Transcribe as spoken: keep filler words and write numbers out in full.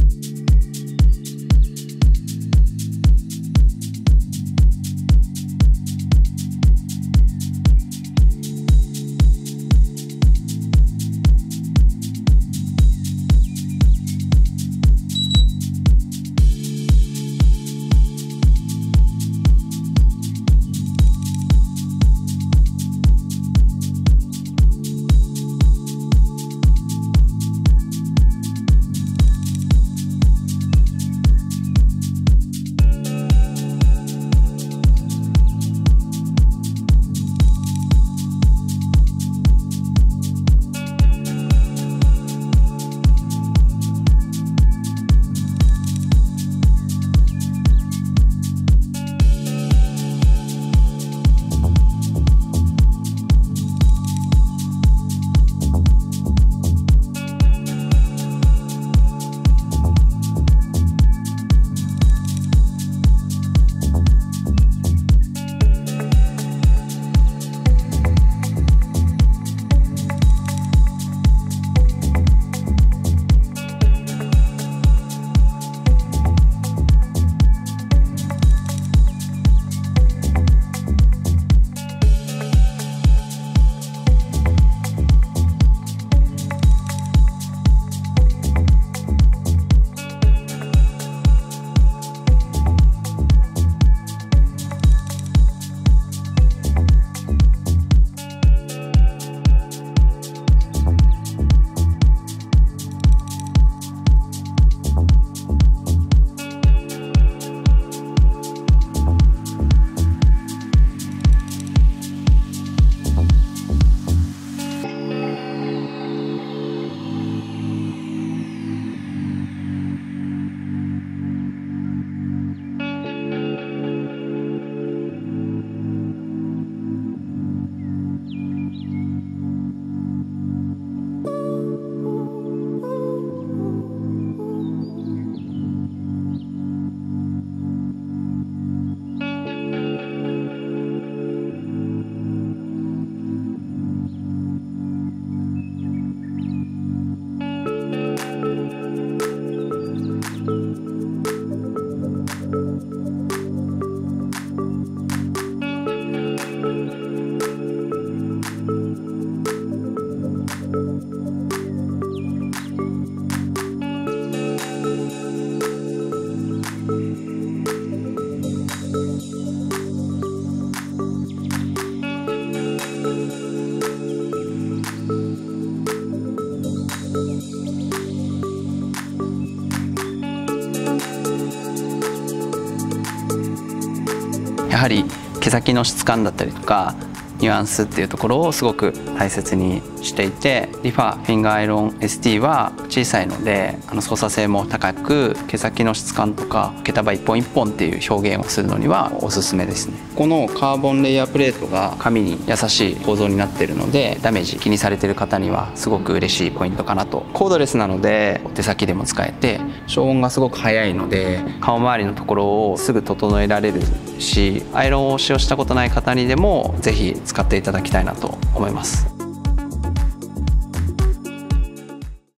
やはり毛先の質感だったりとかニュアンスっていうところをすごく大切にしていて、リファフィンガーアイロン エスティー は小さいのであの操作性も高く、毛先の質感とか毛束一本一本っていう表現をするのにはおすすめですね。このカーボンレイヤープレートが髪に優しい構造になっているので、ダメージ気にされている方にはすごく嬉しいポイントかなと。コードレスなので手先でも使えて、消音がすごく早いので顔周りのところをすぐ整えられるし、アイロンを使用したことない方にでもぜひ使っていただきたいなと思います。